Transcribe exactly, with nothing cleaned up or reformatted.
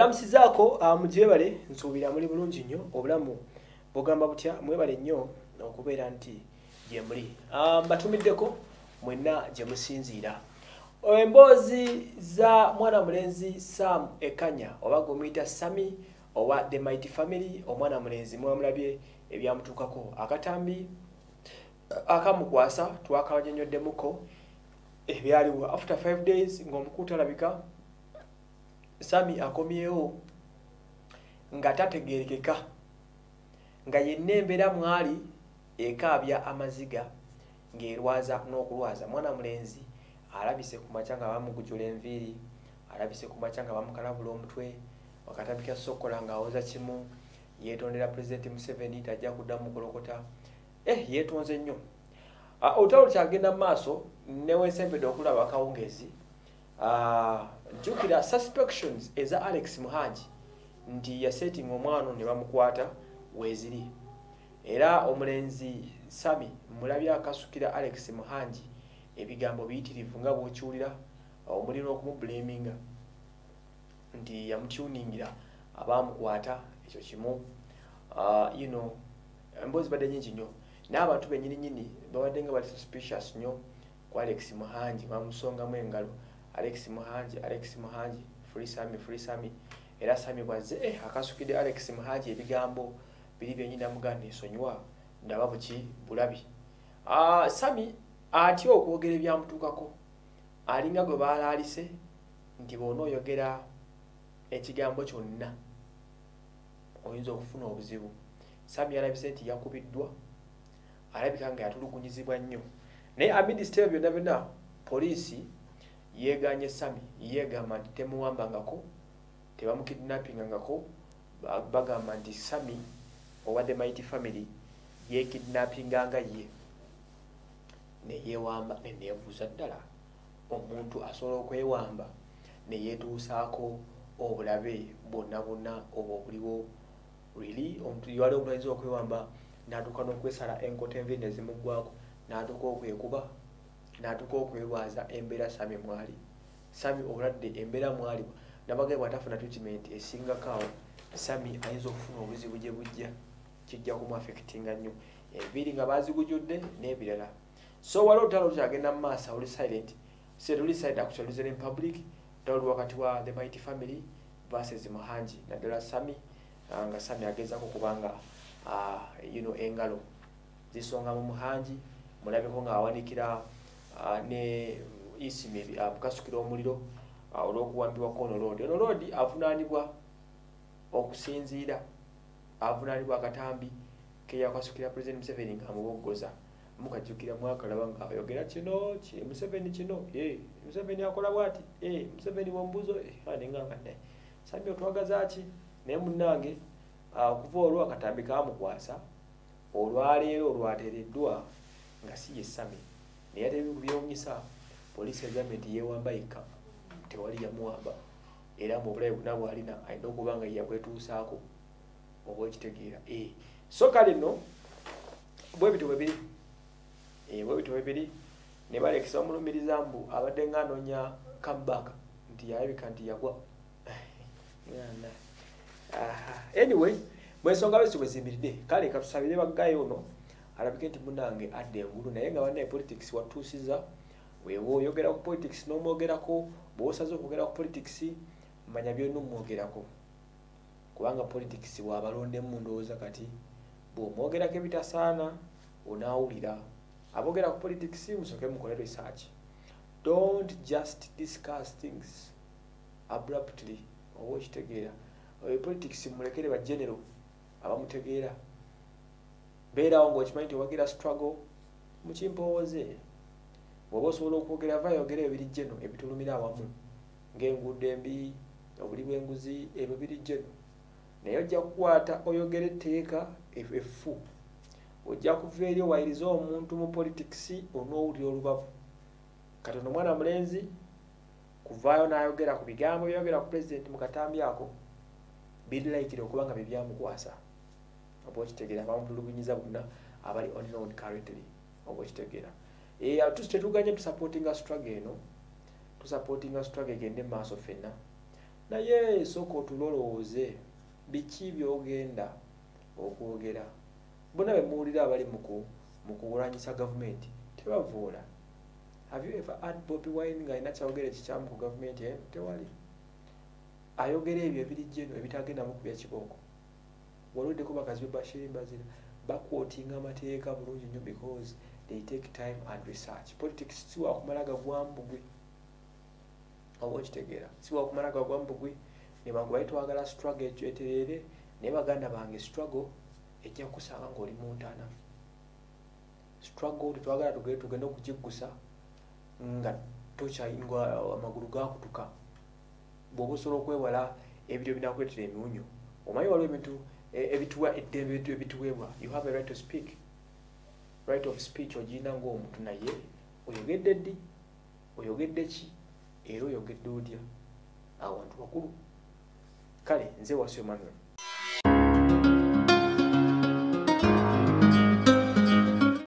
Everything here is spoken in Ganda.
Mbalamusizaako mujebale nsuubira muli bulungi nnyo obulamu bugamba butya mwebale nnyo okubeera nti gye muli. Mbatumiddeko mwenna gye musinziira. Emboozi za mwana mulenzi Sam Ekanya oba gumuyita Sammy owa The Mighty Family omwana mulenzi mwamulabye ebyamutuukako akatambi akamukwasa twakabanyonnyoddemukko ebyaliwo after five days ng'omukuuta alabika Sammy akomyewo nga tategeerekeka nga yenna embeera mwali ekaabya amaziga ng'erwaza n'okulwaza mwana mulenzi alabise ku makya nga bamugujula enviiri alabise ku makya nga bamukalabula omutwe wakatabika sokola ng'awoza kimu yeetondera Pulezidenti Museveni tajja kuddamu kulokota eh yeetonze nnyo uh, olutalo kyagenda mu maaso newesempedde okulaba akawungezi uh, jukira suspections eza Alex Muhangi nti yasetting omwana ne bamukwata weziri era omulenzi Sammy mulabya akasukira Alex Muhangi ebigambo biyitirivu nga bw'okiwulira omuliro okumublaminga nti yamutuningira abamukwata ekyo kimu uh, you know emboozi badde nnyingi nnyo n'abantu bennyini nnyini babadde nga bali suspicious nnyo ku Alex Muhangi bamusongamu engalo Alex Muhangi Alex Muhangi free Sammy free Sammy era Sammy bwazze eh akasukidde Alex Muhangi ebigambo biri byennyini amuganda esonyiwa ndaba buki bulabi uh, Sammy atya okwogera ebyamutuukako alinga gwe baalaalise nti bw'onooyogera ekigambo kyonna oyinza okufuna obuzibu. Sammy alabise nti yakubiddwa alabika nga yatulugunyizibwa nnyo naye amidisite ebyo byonna byonna poliisi yeeganye Sammy yeegamba nti temuwambangako tebamukidnappingangako bagamba nti Sammy owa The Mighty Family yeekidnappinganga ye neyeewamba neneebuuza ddala omuntu asobola okwewamba neyeetuusaako obulabe bwonna bwonna oba obuliwo really omuntu yali omuntu ayinza okwewamba n'atuuka n'okwesala enkota enviiri ne zimuggwako n'atuuka okwekuba n'atuuka okwerwaza embeera Sammy mwali Sammy obulwadde embeera mwali nabagaye bw'atafuna treatment esingako awo Sammy ayinza okufuna obuzibu gye bujja kijja kumuaffectinga nnyo enviiri nga baazigujjudde n'ebirala. So waliwo olutalo lukyagenda mu maaso oli silent se tuli silent actually in public tali wakati wa The Mighty Family versus Muhangi naddala Sammy uh, nga Sammy agezaako kubanga uh, you know engalo zisonga mu Muhangi mulabeko nga awanikira uh, ne isimi akasukira uh, omuliro uh, olw'okuwambibwa kono road ono road avunaanibwa okusinziira avunaanibwa akatambi ke yakasukira President Museveni nga amuboggoza mukajjukira mwaka laba nga ayogera kino ki Museveni kino eh Museveni akola bwati eh Museveni wambuzo eh ane ngamba ne Sammy otwagaza ki naye munnange okuva olwo akatambika amukwasa olwaleero olwateereddwa nga si ye Sammy naye ate byewunyisa poliisi egambye nti yeewamba yekka tewali yamuwamba era mu bulabe bonna bw'alina alina okuba nga yakwetuusaako oba ekitegeera eh so kale nno bwe bityo bwe biri eh bwe bityo bwe biri ne balekisa omulumiriza mbu abadde nga anoonya comeback nti yalabika nti yagwa ngana aha anyway mwesonga bese bwezimiridde kale katusabire baggayo ono alabike nti munange adde engulu naye nga bannaye politics watuusiza weewo oyogera ku politics n'omwogerako bw'osaze okwogera ku politics manya byonna omwogerako kubanga politics bw'abalondemu ndowooza kati bw'omwogerako ebitasaana onaawulira abogera ku politics musoke mukole research. Don't just discuss things abruptly oba okitegeera politics mulekere ba general abamutegeera beerawo ng'okimanyi tewagira struggle mukimpowooze bw'oba osobola okwogera va yogera ebiri geno ebitulumira awamu ng'enguudo embi obuli bw'enguzi ebyo biri geno naye ojja kukwata oyogera etteeka effu ojja kuva eri owayiriza omuntu mu politics onoowulira olubavu kati ono mwana mulenzi kuvaayo n'ayogera ku bigambo byayogera ku Pulezidenti mu katambi ako birilayikire okuba nga bye byamukwasa oba okitegeera abamutulugunyiza bonna abali unknown currently oba okitegeera tetuganye tusupportinga struggle eno tusupportinga struggle egende mu maaso ffenna naye sooka otulolooze biki byogenda okwogera. Bonna be muwulira abali mu kuwulanyisa gavumenti tebavuula. Have you ever heard Bobi Wine ng'alina kyayogera ekikyamu ku gavumenti? Eh? Tewali. Ayogera ebyo ebirijja eno ebitagenda mukubya kibooko. Waliddeko bakazi be Bashir Mbazira bakwotinga amateeka bulungi nnyo because they take time and research. Politics si wakumala gagwambugwe. Oba okitegeera. Si wakumala gagwambugwe ne bangu bayitwagala struggle ekyeterere ne baganda bange struggle ejja kusanga ng'oli mu ntaana. Struggle tetwagala tugende tugenda okukiggusa nga tokyayingwa amagulu gakutuka. Bw'oba osobola okwewala ebyo binakuleetera emiwunyo. Omanyi waliwo ebintu ebituwa eddembe ebituweebwa. You have a right to speak. Right of speech ogirina ng'omuntu naye oyogedde ddi? Oyogedde ki? Era oyogedde otya? Awantu bakulu. Kale nze Wasio Emmanuel.